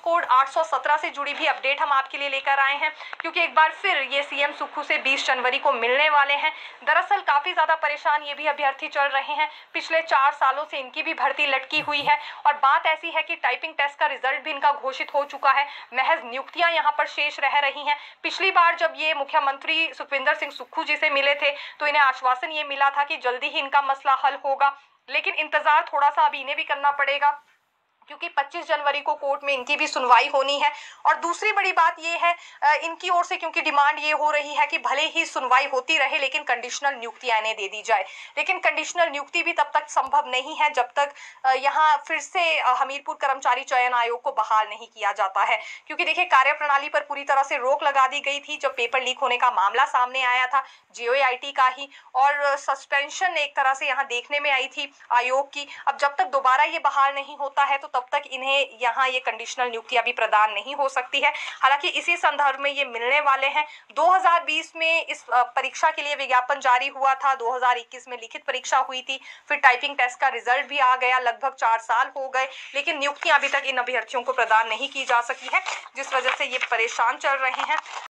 Code 817 से जुड़ी भी अपडेट हम आपके लिए लेकर आए हैं, क्योंकि एक बार फिर ये सीएम सुक्खू से 20 जनवरी को मिलने वाले हैं। दरअसल काफी ज्यादा परेशान ये भी अभ्यर्थी चल रहे हैं, पिछले 4 सालों से इनकी भी भर्ती लटकी हुई है और बात ऐसी है कि टाइपिंग टेस्ट का रिजल्ट भी इनका घोषित हो चुका है, महज नियुक्तियां यहाँ पर शेष रह रही हैं। पिछली बार जब ये मुख्यमंत्री सुखविंदर सिंह सुक्खू जी से मिले थे तो इन्हें आश्वासन ये मिला था कि जल्दी ही इनका मसला हल होगा, लेकिन इंतजार थोड़ा सा अभी इन्हें भी करना पड़ेगा, क्योंकि 25 जनवरी को कोर्ट में इनकी भी सुनवाई होनी है। और दूसरी बड़ी बात ये है इनकी ओर से, क्योंकि डिमांड ये हो रही है कि भले ही सुनवाई होती रहे लेकिन कंडीशनल नियुक्तियां इन्हें दे दी जाए, लेकिन कंडीशनल नियुक्ति भी तब तक संभव नहीं है जब तक यहाँ फिर से हमीरपुर कर्मचारी चयन आयोग को बहाल नहीं किया जाता है। क्योंकि देखिए, कार्यप्रणाली पर पूरी तरह से रोक लगा दी गई थी जब पेपर लीक होने का मामला सामने आया था जेओआईटी का ही, और सस्पेंशन एक तरह से यहाँ देखने में आई थी आयोग की। अब जब तक दोबारा ये बहाल नहीं होता है तो तब तक इन्हें यहाँ ये कंडीशनल नियुक्तियां भी प्रदान नहीं हो सकती है। हालांकि इसी संदर्भ में ये मिलने वाले हैं। 2020 में इस परीक्षा के लिए विज्ञापन जारी हुआ था, 2021 में लिखित परीक्षा हुई थी, फिर टाइपिंग टेस्ट का रिजल्ट भी आ गया, लगभग 4 साल हो गए, लेकिन नियुक्तियां अभी तक इन अभ्यर्थियों को प्रदान नहीं की जा सकी है, जिस वजह से ये परेशान चल रहे हैं।